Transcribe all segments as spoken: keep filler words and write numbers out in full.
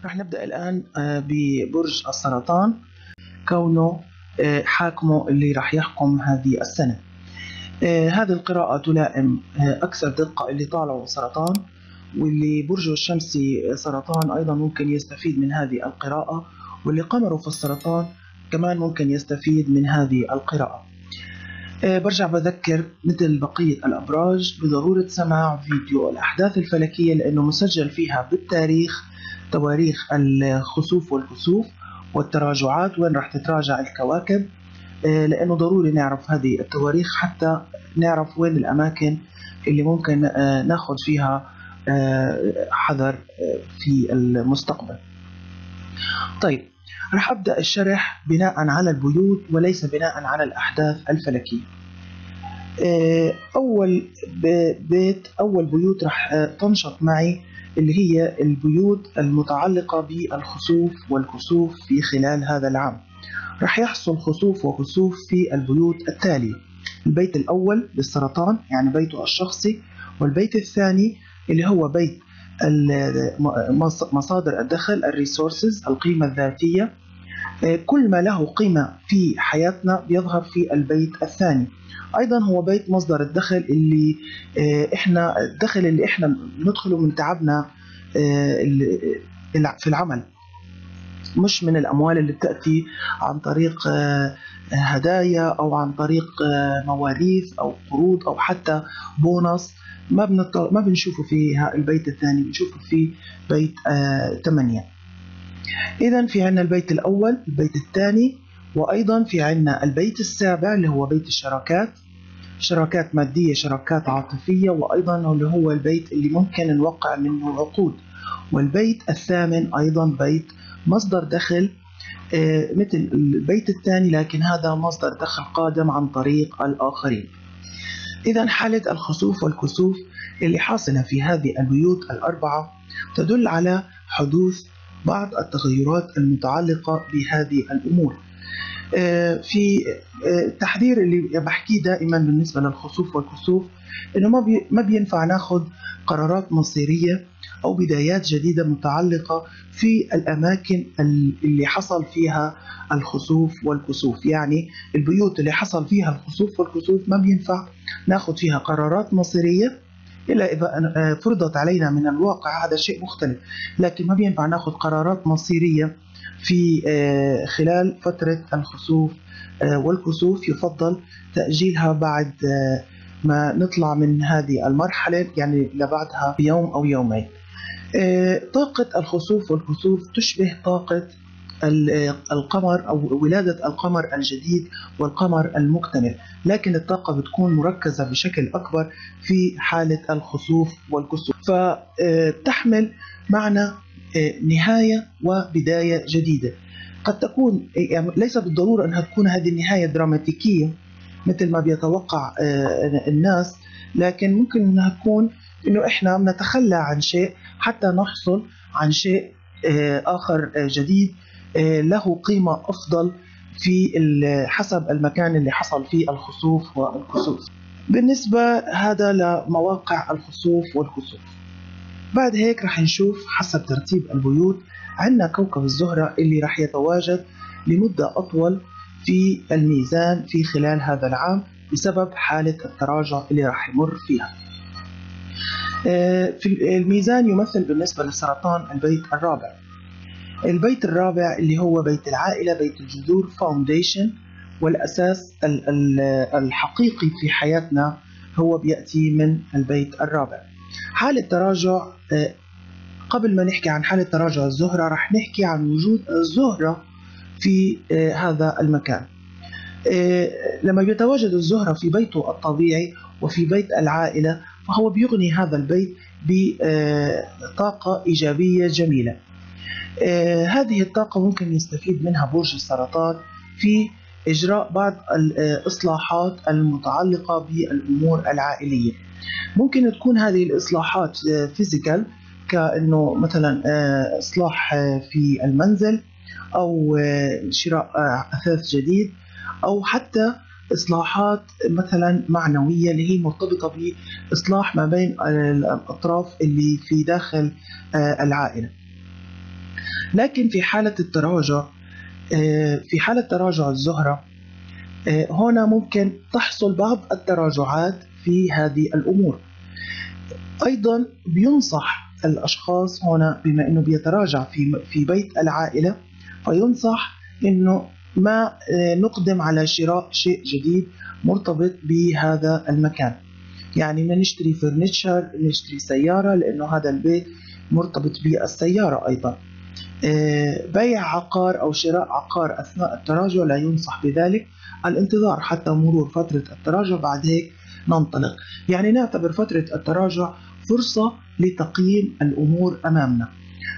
رح نبدأ الآن ببرج السرطان كونه حاكمه اللي رح يحكم هذه السنة. هذه القراءة تلائم أكثر دقة اللي طالعوا سرطان، واللي برجه الشمسي سرطان أيضا ممكن يستفيد من هذه القراءة، واللي قمره في السرطان كمان ممكن يستفيد من هذه القراءة. برجع بذكر مثل بقية الأبراج بضرورة سماع فيديو الأحداث الفلكية، لأنه مسجل فيها بالتاريخ تواريخ الخسوف والكسوف والتراجعات، وين راح تتراجع الكواكب، لأنه ضروري نعرف هذه التواريخ حتى نعرف وين الأماكن اللي ممكن ناخد فيها حذر في المستقبل. طيب، راح أبدأ الشرح بناء على البيوت وليس بناء على الأحداث الفلكية. أول بيت أول بيوت راح تنشط معي اللي هي البيوت المتعلقة بالخسوف والكسوف في خلال هذا العام. راح يحصل خسوف وكسوف في البيوت التالية: البيت الأول للسرطان يعني بيته الشخصي، والبيت الثاني اللي هو بيت مصادر الدخل الريسورسز القيمة الذاتية. كل ما له قيمة في حياتنا بيظهر في البيت الثاني. أيضا هو بيت مصدر الدخل اللي إحنا الدخل اللي إحنا ندخله من تعبنا في العمل، مش من الأموال اللي بتأتي عن طريق هدايا أو عن طريق مواريث أو قروض أو حتى بونص. ما بنطل... ما بنشوفه في البيت الثاني، بنشوفه في بيت ثمانية. إذن في عنا البيت الأول، البيت الثاني، وأيضا في عنا البيت السابع اللي هو بيت الشراكات، شراكات مادية، شراكات عاطفية، وأيضا اللي هو البيت اللي ممكن نوقع منه عقود. والبيت الثامن أيضا بيت مصدر دخل مثل البيت الثاني، لكن هذا مصدر دخل قادم عن طريق الآخرين. إذن حالة الخسوف والكسوف اللي حاصلة في هذه البيوت الأربعة تدل على حدوث بعض التغيرات المتعلقة بهذه الأمور. في التحذير اللي بحكيه دائما بالنسبة للخسوف والكسوف إنه ما ما بينفع ناخذ قرارات مصيرية أو بدايات جديدة متعلقة في الأماكن اللي حصل فيها الخسوف والكسوف. يعني البيوت اللي حصل فيها الخسوف والكسوف ما بينفع ناخذ فيها قرارات مصيرية إلا إذا فرضت علينا من الواقع، هذا شيء مختلف. لكن ما بينفع ناخذ قرارات مصيرية في خلال فترة الخسوف والكسوف. يفضل تأجيلها بعد ما نطلع من هذه المرحلة، يعني لبعدها بيوم أو يومين. طاقة الخسوف والكسوف تشبه طاقة القمر أو ولادة القمر الجديد والقمر المكتمل، لكن الطاقة بتكون مركزة بشكل أكبر في حالة الخسوف والكسوف، فتحمل معنى نهاية وبداية جديدة. قد تكون يعني ليس بالضرورة أنها تكون هذه النهاية دراماتيكية مثل ما بيتوقع الناس، لكن ممكن أنها تكون أنه إحنا نتخلى عن شيء حتى نحصل عن شيء آخر جديد له قيمة أفضل في حسب المكان اللي حصل فيه الخسوف والكسوف. بالنسبة هذا لمواقع الخسوف والكسوف. بعد هيك رح نشوف حسب ترتيب البيوت. عندنا كوكب الزهرة اللي رح يتواجد لمدة أطول في الميزان في خلال هذا العام بسبب حالة التراجع اللي رح يمر فيها. في الميزان يمثل بالنسبة للسرطان البيت الرابع. البيت الرابع اللي هو بيت العائلة، بيت الجذور، فاونديشن، والأساس الحقيقي في حياتنا هو بيأتي من البيت الرابع. حالة تراجع، قبل ما نحكي عن حالة تراجع الزهرة رح نحكي عن وجود الزهرة في هذا المكان. لما يتواجد الزهرة في بيته الطبيعي وفي بيت العائلة فهو بيغني هذا البيت بطاقة إيجابية جميلة. هذه الطاقة ممكن يستفيد منها برج السرطان في إجراء بعض الإصلاحات المتعلقة بالأمور العائلية. ممكن تكون هذه الإصلاحات فيزيكال، كأنه مثلا إصلاح في المنزل أو شراء أثاث جديد، أو حتى إصلاحات مثلا معنوية اللي هي مرتبطة بإصلاح ما بين الأطراف اللي في داخل العائلة. لكن في حالة التراجع في حالة تراجع الزهرة هنا ممكن تحصل بعض التراجعات في هذه الأمور. أيضا بينصح الأشخاص هنا بما أنه بيتراجع في في بيت العائلة، فينصح أنه ما نقدم على شراء شيء جديد مرتبط بهذا المكان. يعني ما نشتري فرنتشر، نشتري سيارة، لأنه هذا البيت مرتبط بالسيارة. أيضا بيع عقار أو شراء عقار أثناء التراجع لا ينصح بذلك. الانتظار حتى مرور فترة التراجع، بعد هيك ننطلق. يعني نعتبر فترة التراجع فرصة لتقييم الأمور أمامنا،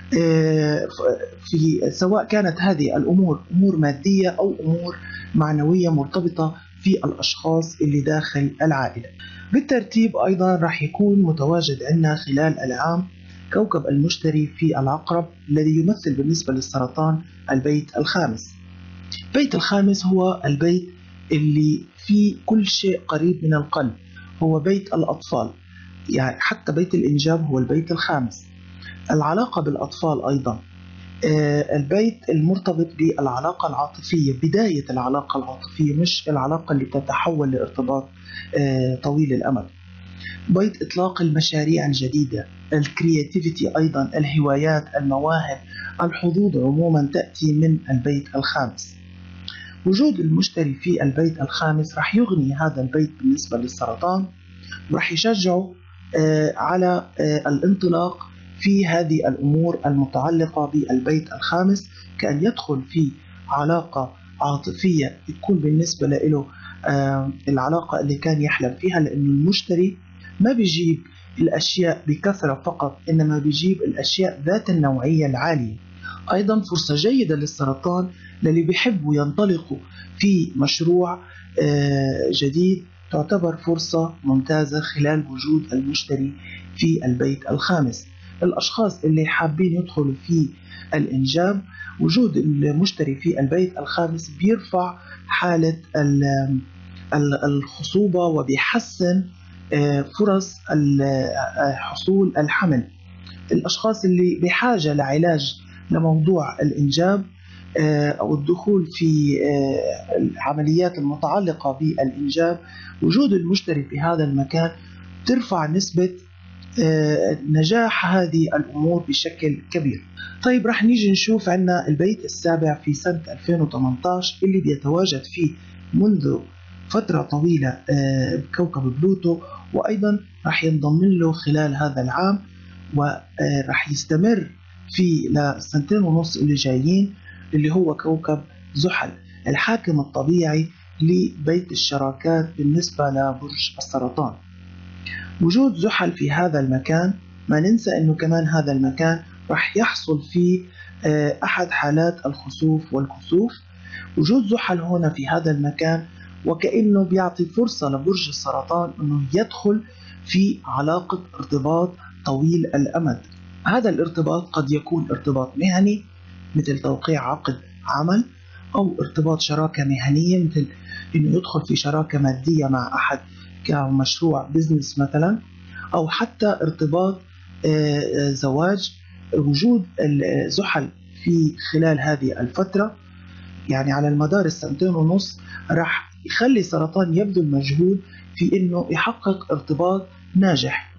في سواء كانت هذه الأمور أمور مادية أو أمور معنوية مرتبطة في الأشخاص اللي داخل العائلة. بالترتيب أيضا راح يكون متواجد عندنا خلال العام كوكب المشتري في العقرب، الذي يمثل بالنسبة للسرطان البيت الخامس. البيت الخامس هو البيت اللي فيه كل شيء قريب من القلب، هو بيت الأطفال، يعني حتى بيت الإنجاب هو البيت الخامس. العلاقة بالأطفال أيضا، البيت المرتبط بالعلاقة العاطفية، بداية العلاقة العاطفية، مش العلاقة اللي تتحول لارتباط طويل الأمد. بيت إطلاق المشاريع الجديدة، الكرياتيفيتي، أيضا الهوايات، المواهب، الحظوظ عموما تأتي من البيت الخامس. وجود المشتري في البيت الخامس راح يغني هذا البيت بالنسبة للسرطان، راح يشجعه على الانطلاق في هذه الأمور المتعلقة بالبيت الخامس، كأن يدخل في علاقة عاطفية تكون بالنسبة له العلاقة اللي كان يحلم فيها، لأن المشتري ما بيجيب الأشياء بكثرة فقط، إنما بيجيب الأشياء ذات النوعية العالية. أيضا فرصة جيدة للسرطان للي بيحبوا ينطلقوا في مشروع جديد، تعتبر فرصة ممتازة خلال وجود المشتري في البيت الخامس. الأشخاص اللي حابين يدخلوا في الإنجاب، وجود المشتري في البيت الخامس بيرفع حالة الخصوبة وبيحسن فرص حصول الحمل. الأشخاص اللي بحاجة لعلاج لموضوع الإنجاب أو الدخول في العمليات المتعلقة بالإنجاب، وجود المشتري في هذا المكان ترفع نسبة نجاح هذه الأمور بشكل كبير. طيب رح نيجي نشوف عنا البيت السابع في سنة ألفين وثمانية عشر اللي بيتواجد فيه منذ فترة طويلة بكوكب بلوتو، وأيضا رح ينضم له خلال هذا العام، ورح يستمر في لسنتين ونص اللي جايين، اللي هو كوكب زحل، الحاكم الطبيعي لبيت الشراكات بالنسبة لبرج السرطان. وجود زحل في هذا المكان، ما ننسى أنه كمان هذا المكان رح يحصل فيه أحد حالات الخسوف والكسوف. وجود زحل هنا في هذا المكان وكأنه بيعطي فرصة لبرج السرطان أنه يدخل في علاقة ارتباط طويل الأمد. هذا الارتباط قد يكون ارتباط مهني مثل توقيع عقد عمل، أو ارتباط شراكة مهنية مثل أنه يدخل في شراكة مادية مع أحد كمشروع بزنس مثلا، أو حتى ارتباط زواج. وجود الزحل في خلال هذه الفترة، يعني على المدار السنتين ونص، راح يخلي سرطان يبذل مجهود في انه يحقق ارتباط ناجح.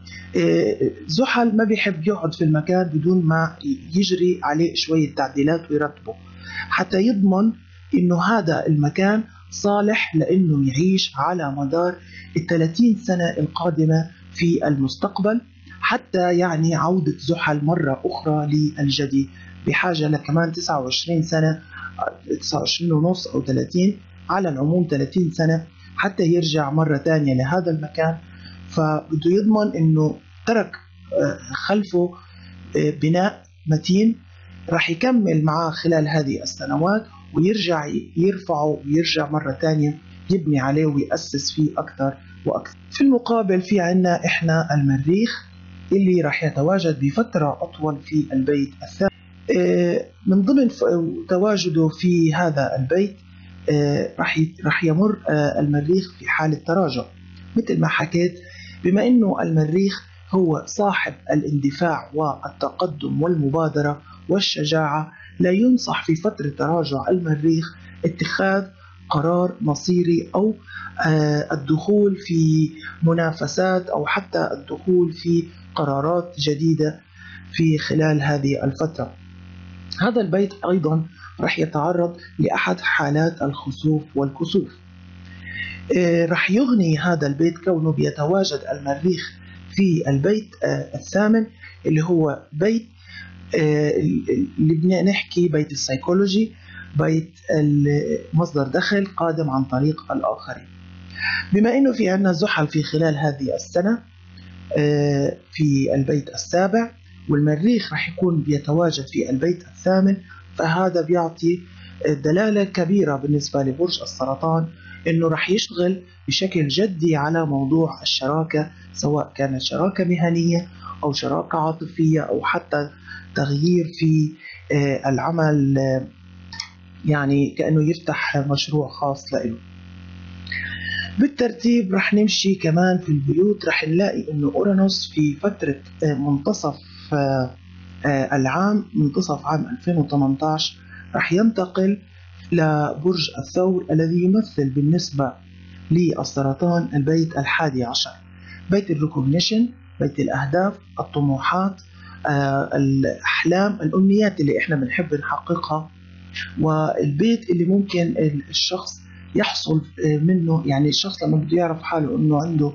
زحل ما بيحب يقعد في المكان بدون ما يجري عليه شوية تعديلات ويرتبه، حتى يضمن انه هذا المكان صالح لانه يعيش على مدار الثلاثين سنة القادمة في المستقبل، حتى يعني عودة زحل مرة أخرى للجدي، بحاجة لكمان تسعة وعشرين سنة، تسعة وعشرين ونص أو ثلاثين، على العموم ثلاثين سنة حتى يرجع مرة تانية لهذا المكان. فبده يضمن أنه ترك خلفه بناء متين راح يكمل معاه خلال هذه السنوات، ويرجع يرفعه ويرجع مرة تانية يبني عليه ويأسس فيه أكثر وأكثر. في المقابل في عنا إحنا المريخ اللي راح يتواجد بفترة أطول في البيت الثاني. من ضمن تواجده في هذا البيت راح راح يمر المريخ في حالة تراجع، مثل ما حكيت، بما إنه المريخ هو صاحب الاندفاع والتقدم والمبادرة والشجاعة، لا ينصح في فترة تراجع المريخ اتخاذ قرار مصيري أو الدخول في منافسات أو حتى الدخول في قرارات جديدة في خلال هذه الفترة. هذا البيت أيضا رح يتعرض لأحد حالات الخسوف والكسوف. رح يغني هذا البيت كونه بيتواجد المريخ في البيت الثامن اللي هو بيت اللي بنحكي بيت السيكولوجي، بيت مصدر دخل قادم عن طريق الآخرين. بما أنه في عنا زحل في خلال هذه السنة في البيت السابع، والمريخ رح يكون بيتواجد في البيت الثامن، فهذا بيعطي دلالة كبيرة بالنسبة لبرج السرطان أنه رح يشتغل بشكل جدي على موضوع الشراكة، سواء كانت شراكة مهنية أو شراكة عاطفية أو حتى تغيير في العمل، يعني كأنه يفتح مشروع خاص له. بالترتيب رح نمشي كمان في البيوت، رح نلاقي أنه أورانوس في فترة منتصف العام، منتصف عام ألفين وثمانية عشر، رح ينتقل لبرج الثور الذي يمثل بالنسبة للسرطان البيت الحادي عشر، بيت الريكوجنيشن، بيت الأهداف، الطموحات، الأحلام، الأمنيات اللي إحنا بنحب نحققها، والبيت اللي ممكن الشخص يحصل منه، يعني الشخص لما بده يعرف حاله انه عنده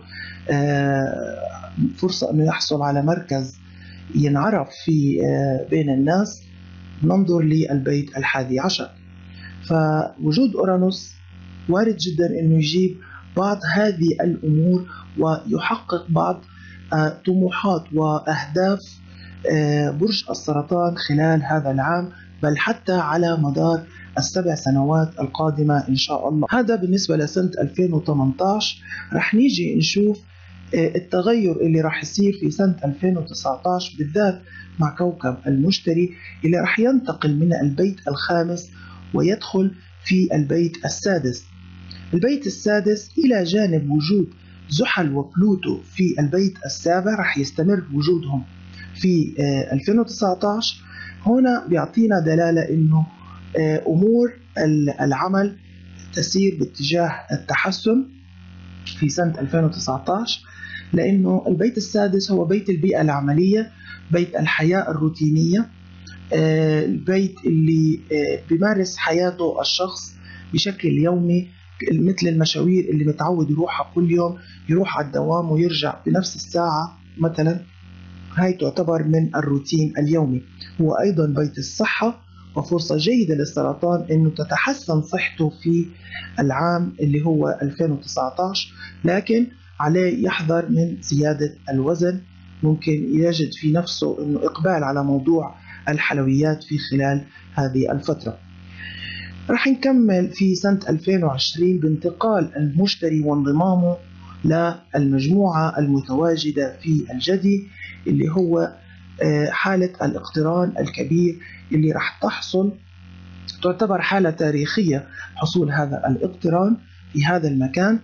فرصة انه يحصل على مركز ينعرف في بين الناس، ننظر للبيت الحادي عشر. فوجود أورانوس وارد جدا انه يجيب بعض هذه الامور ويحقق بعض طموحات واهداف برج السرطان خلال هذا العام، بل حتى على مدار السبع سنوات القادمة إن شاء الله. هذا بالنسبة لسنة ألفين وثمانية عشر. رح نيجي نشوف التغير اللي رح يصير في سنة ألفين وتسعة عشر بالذات مع كوكب المشتري اللي رح ينتقل من البيت الخامس ويدخل في البيت السادس. البيت السادس إلى جانب وجود زحل وبلوتو في البيت السابع رح يستمر وجودهم في ألفين وتسعة عشر. هنا بيعطينا دلالة إنه أمور العمل تسير باتجاه التحسن في سنة ألفين وتسعة عشر، لأنه البيت السادس هو بيت البيئة العملية، بيت الحياة الروتينية، البيت اللي بيمارس حياته الشخص بشكل يومي، مثل المشاوير اللي متعود يروحها كل يوم، يروح على الدوام ويرجع بنفس الساعة مثلا، هاي تعتبر من الروتين اليومي. هو أيضا بيت الصحة، وفرصة جيدة للسرطان أنه تتحسن صحته في العام اللي هو ألفين وتسعة عشر، لكن عليه يحذر من زيادة الوزن، ممكن يجد في نفسه أنه إقبال على موضوع الحلويات في خلال هذه الفترة. رح نكمل في سنة ألفين وعشرين بانتقال المشتري وانضمامه للمجموعة المتواجدة في الجدي، اللي هو حالة الاقتران الكبير اللي رح تحصل، تعتبر حالة تاريخية حصول هذا الاقتران في هذا المكان.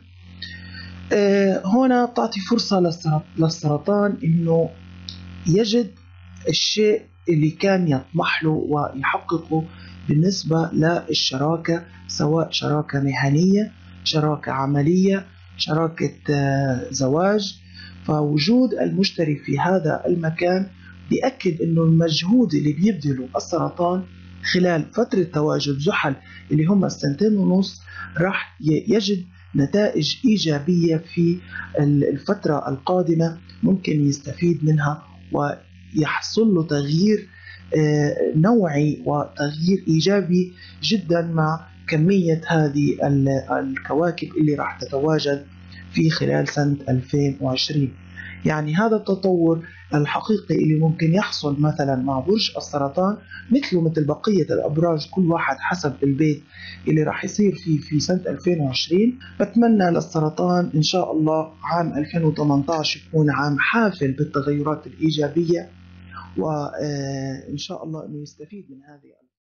هنا تعطي فرصة للسرطان انه يجد الشيء اللي كان يطمح له ويحققه بالنسبة للشراكة، سواء شراكة مهنية، شراكة عملية، شراكة زواج. فوجود المشتري في هذا المكان بيأكد انه المجهود اللي بيبذله السرطان خلال فترة تواجد زحل اللي هم السنتين ونص راح يجد نتائج إيجابية في الفترة القادمة، ممكن يستفيد منها ويحصل له تغيير نوعي وتغيير إيجابي جدا مع كمية هذه الكواكب اللي راح تتواجد في خلال سنة ألفين وعشرين. يعني هذا التطور الحقيقي اللي ممكن يحصل مثلا مع برج السرطان مثله مثل بقية الأبراج، كل واحد حسب البيت اللي راح يصير فيه في سنة ألفين وعشرين. بتمنى للسرطان إن شاء الله عام ألفين وثمانية عشر يكون عام حافل بالتغيرات الإيجابية، وإن شاء الله أنه يستفيد من هذه